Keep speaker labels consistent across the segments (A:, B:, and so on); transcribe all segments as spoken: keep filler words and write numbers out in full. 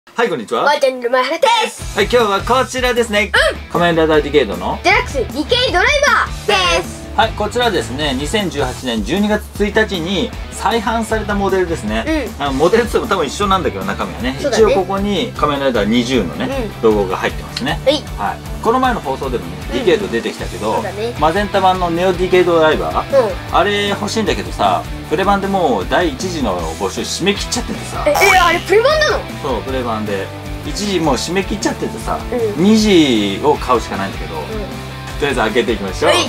A: はい、こんにちは。
B: ワイちゃんの前原です。
A: はい、今日はこちらですね。うん。仮面ライダーディケイドの
B: デラックスディケイドライバーです。
A: はい、こちらですね、にせんじゅうはちねんじゅうにがつついたちに再販されたモデルですね。うん、あのモデルって言っても多分一緒なんだけど、中身はね。ね、一応ここに仮面ライダーにじゅうのね、うん、ロゴが入ってますね。はい、はい、この前の放送でもね、ディケイド出てきたけど、ね、マゼンタ版のネオディケイドドライバー、うん、あれ欲しいんだけどさ、プレ版でもうだいいち次の募集締め切っちゃっててさ。
B: え、え、あれプレ版なの？
A: そう、プレ版でいち次もう締め切っちゃっててさ、うん、に次を買うしかないんだけど、うん、とりあえず開けていきましょう。はい、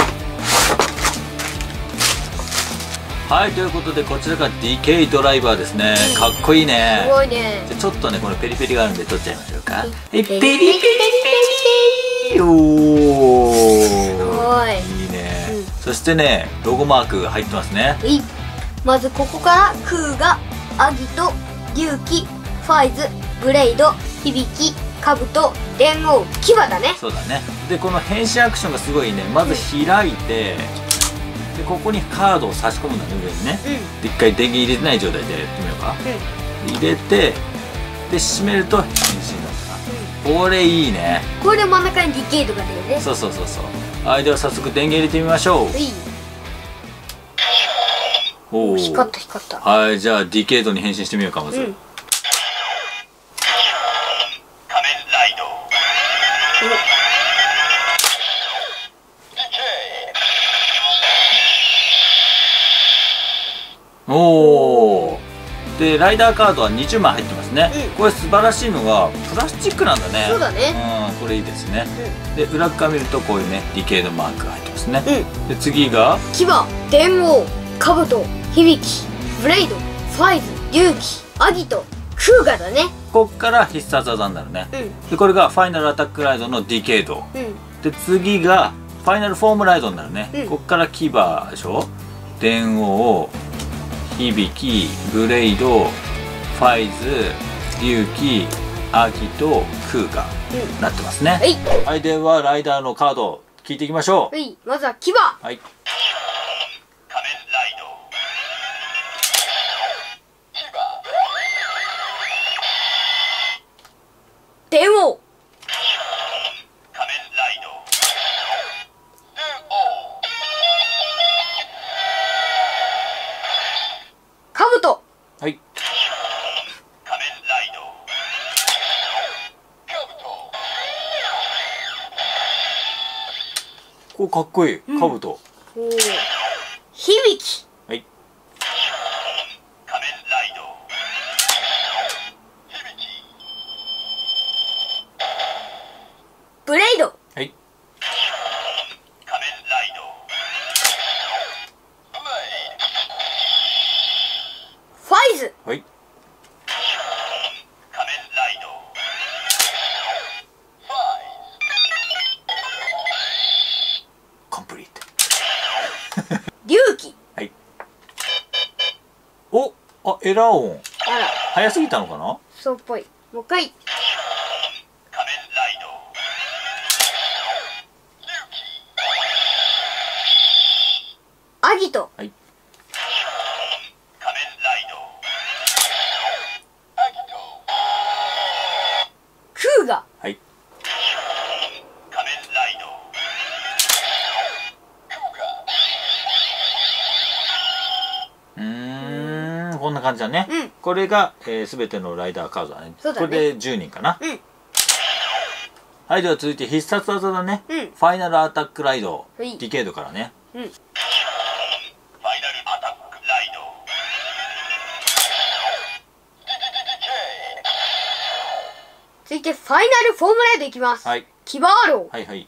A: はい、ということでこちらが ディケイドライバーですね。かっこいいね。
B: すごいね。
A: じゃちょっとね、このペリペリがあるんで取っちゃいましょうか。ペリペリペリペリ、おー、すごいいいね、うん、そしてね、ロゴマークが入ってますね。
B: まずここからクーガ、アギト、龍騎、ファイズ、ブレイド、響き、カブト、電王、牙だね。
A: そうだね。でこの変身アクションがすごいね。まず開いて、うん、でここにカードを差し込むんだね、上にね、うん、で一回電源入れてない状態でやってみようか、うん、入れて、で閉めると変身だったな、うん、これいいね。
B: これで真ん中にディケイドが出るね。
A: そうそうそうそう。はい、では早速電源入れてみましょう。
B: おお、光った光った。
A: はい、じゃあディケイドに変身してみようか。まず、うん、おお。でライダーカードはにじゅうまい入ってますね、うん、これ素晴らしいのがプラスチックなんだね。
B: そうだね、
A: うん、これいいですね、うん、で裏側見るとこういうねディケイドマークが入ってますね、うん、で次が
B: 牙、電王、カブト、響き、ブレイド、ファイズ、龍騎、アギト、クーガだね。
A: こっから必殺技になるね、うん、でこれがファイナルアタックライドのディケイド、うん、で次がファイナルフォームライドになるね、うん、こっから牙でしょ、電王、響き、ブレイド、ファイズ、龍騎、アギト、クーガ、うん、なってますね。はい、はい、ではライダーのカード聞いていきましょう。
B: はい、まずは牙。はい、電王、カブト、
A: はい、これかっこいい、うん、カブト、
B: 響き、
A: はい、
B: ブレイド、
A: はい、
B: ファイズ、
A: はい、コンプリート
B: 龍騎、
A: はい、お、あ、エラー音、
B: あら
A: 早すぎたのかな。
B: そうっぽい。もう一回、アギト、はい、クーガ、
A: はい、うーん、こんな感じだね、うん、これが、えー、全てのライダーカードだね。そうだね、これでじゅうにんかな、うん、はい、では続いて必殺技だね、うん、ファイナルアタックライド、はい、ディケイドからね、うん、
B: 続いてファイナルフォームライドいきます。はい、キバーロー、
A: はいはい、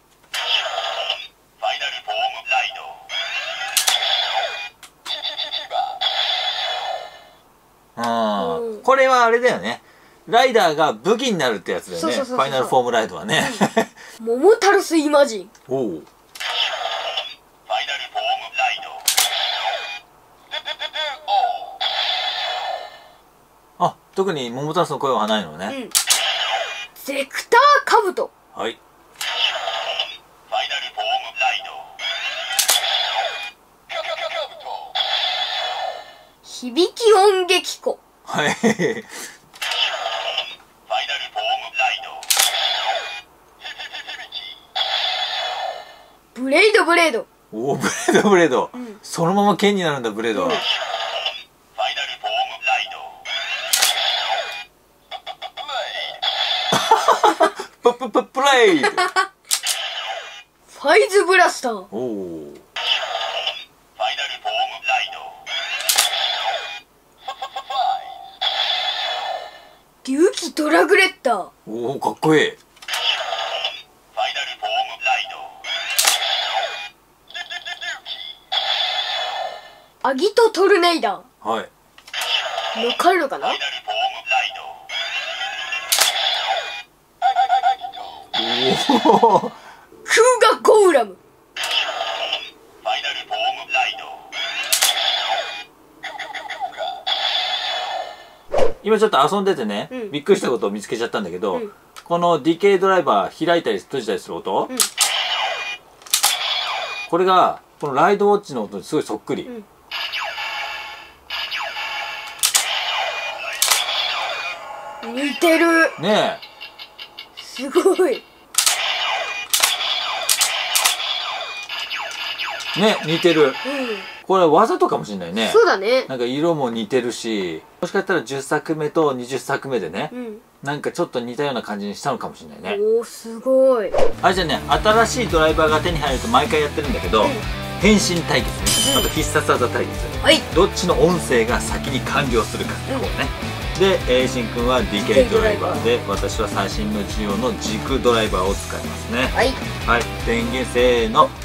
A: あー、これはあれだよね、ライダーが武器になるってやつだよね。ファイナルフォームライドはね。
B: 桃タルスイマジン。おお、ファイナルフォームライ
A: ド。あ、特に桃タルスの声はないのね、うん、
B: ゼクターカブト。
A: はい、ファイナルフォームライ
B: ド。響き音撃庫。
A: はい
B: ブレイドブレード。
A: おお、ブレードブレード、うん、そのまま剣になるんだブレードは、うん、ププププレイフ
B: ァイズブラスター。お
A: お。
B: 竜気ドラグレッター。
A: おお、かっこいい。
B: アギトトルネイダ
A: ー。はい。
B: 乗っかるのかな。
A: おお。
B: クーガゴーラム。
A: 今ちょっと遊んでてね、うん、びっくりしたことを見つけちゃったんだけど、うん、この ディーケー ドライバー開いたり閉じたりする音、うん、これがこのライドウォッチの音にすごいそっくり、
B: うん、似てる
A: ね
B: え、すごい
A: ね、似てる、うん、これわざとかもしれないね。
B: そうだね。
A: なんか色も似てるし、もしかしたらじゅっさくめとにじゅっさくめでね、うん、なんかちょっと似たような感じにしたのかもしれないね。
B: おー、すごい。
A: あれじゃね、新しいドライバーが手に入ると毎回やってるんだけど、うん、変身対決ね、あと必殺技対決、はい、どっちの音声が先に完了するかってこうね、うん、で、えー、しんくんは ディーケー ドライバーで、私は最新の仕様の軸ドライバーを使いますね。はい、はい、電源せーの、オン。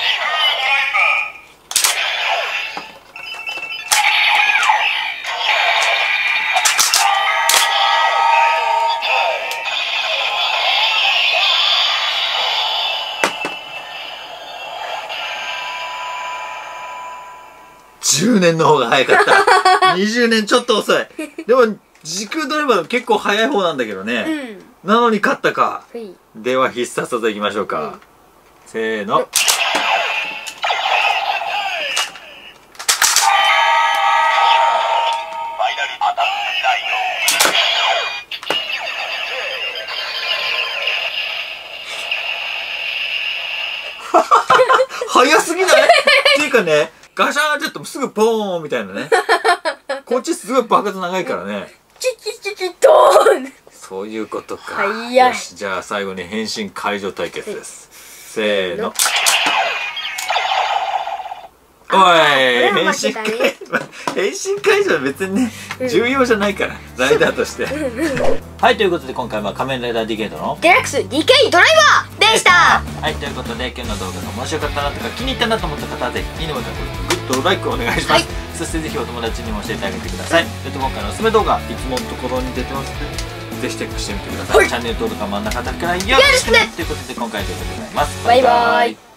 A: じゅうねんの方が早かったにじゅうねんちょっと遅い。でも時空ドライバー結構早い方なんだけどね、うん、なのに勝ったか、はい、では必殺技いきましょうか、うん、せーの、うん、早すぎないっていうかね、ガシャーンってやってもすぐポーンみたいなね。こっちすごい爆発長いからね。
B: チキチキドーン。
A: そういうことか。
B: 早い。
A: よし、じゃあ最後に変身解除対決です。せーの。おい、変身解変身解除は別にね、重要じゃないから、ライダーとして。はい、ということで今回は仮面ライダー ディーケー ドの
B: デラックス ディーケー ドライバーでした。
A: はい、ということで今日の動画が面白かったなとか気に入ったなと思った方はぜひいいねボタン、グッドライクお願いします、はい、そしてぜひお友達にも教えてあげてください。えっと今回のおすすめ動画いつものところに出てますのでぜひチェックしてみてください、はい、チャンネル登録は真ん中だけからよろしくねということで今回は以上でございます。
B: バイバイ。